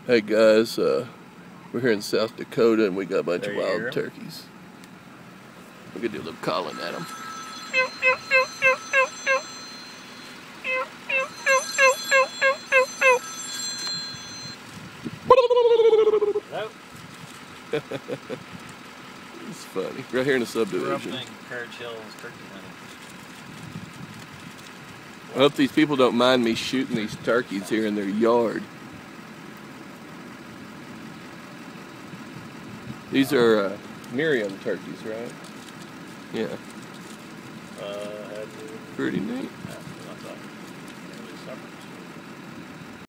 Hey guys, we're here in South Dakota and we got a bunch of wild turkeys. We're gonna do a little calling at them. Hello? It's funny. Right here in the subdivision. I hope these people don't mind me shooting these turkeys here in their yard. These are Miriam turkeys, right? Yeah. Pretty neat.